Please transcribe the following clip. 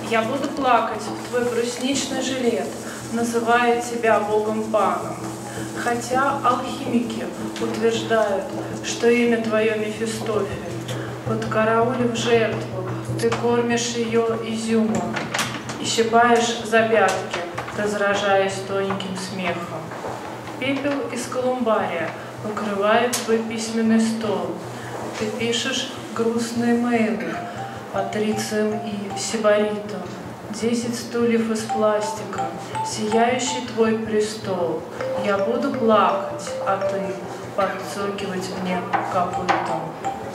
Я буду плакать в твой брусничный жилет, называя тебя богом-паном. Хотя алхимики утверждают, что имя твое Мефистофель. Подкараулив жертву, ты кормишь ее изюмом и щипаешь за пятки, разражаясь тоненьким смехом. Пепел из колумбария покрывает твой письменный стол. Ты пишешь грустные мейлы патрициям и сибаритам. 10 стульев из пластика, сияющий твой престол. Я буду плакать, а ты подцокивать мне копытом.